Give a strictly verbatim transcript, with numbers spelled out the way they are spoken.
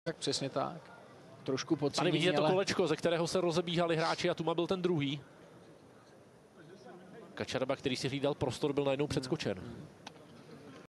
Tak přesně tak. Trošku Tady podcenění, vidět to ale... kolečko, ze kterého se rozebíhali hráči a Tuma byl ten druhý. Kačaraba, který si hlídal prostor, byl najednou předskočen.